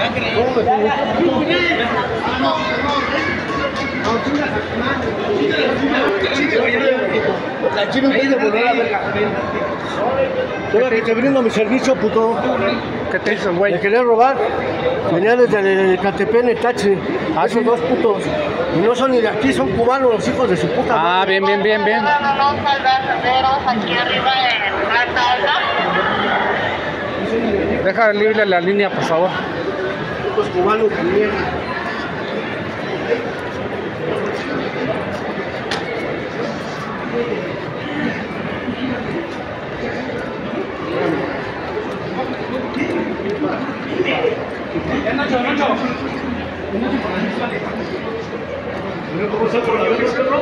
La chino quiere volver a verga. Todo que te brindo mi servicio, puto. ¿Qué te hizo, güey? Me quería robar. Venía desde Catepec en el taxi. A esos dos putos. Y no son ni de aquí, son cubanos, los hijos de su puta madre. Ah, bien. Aquí arriba en planta alta. Deja libre la línea, por favor. Putos cubanos de mierda. Nacho. ¿Cómo está por la vez, perro?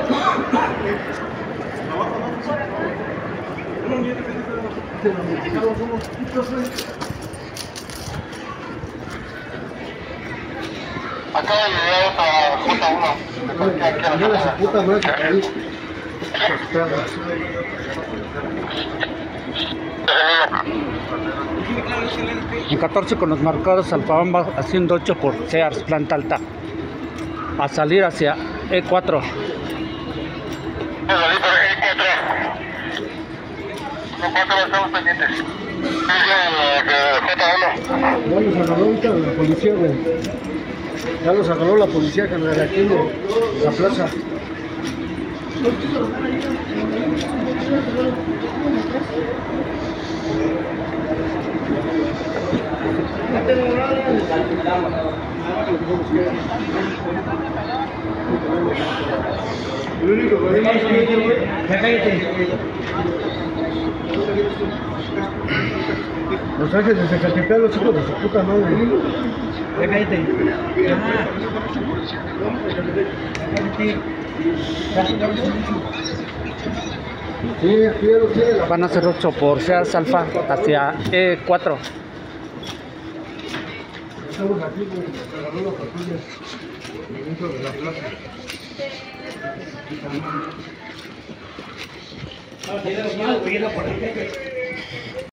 Acá llegamos a J1. Mira esa puta madre ahí. En 14 con los marcados, Alfabán va haciendo 8 por Sears, planta alta. A salir hacia E4. Salí por E4. E4 estamos pendientes. J1. Ya los agarró ahorita la policía, güey. Ya los agarró la policía que de aquí de la plaza. Lo único que podemos hacer es que los ángeles de Catepec, los hijos de su puta madre. Sí, aquí ya lo tiene la... Van a hacer 8 por Sears Alfa hacia E4. Estamos aquí, güey, agarró la patrulla dentro de la plaza. Ah, tiene los malos, güey, por ahí.